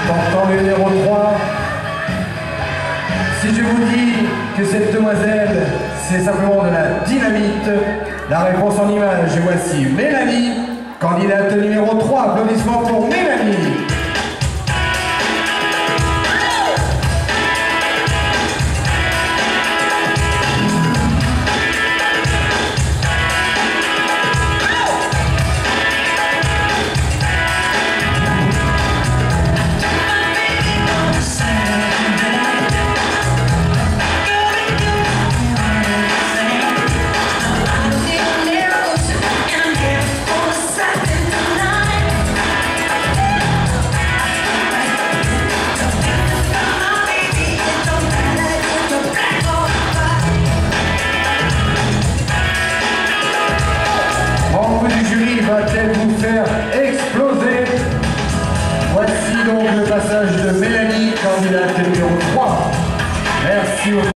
portant le numéro 3. Si je vous dis que cette demoiselle, c'est simplement de la dynamite, la réponse en image, voici Mélanie, candidate numéro 3. Applaudissements pour Mélanie. Va-t-elle vous faire exploser? Voici donc le passage de Mélanie, candidate numéro 3. Merci.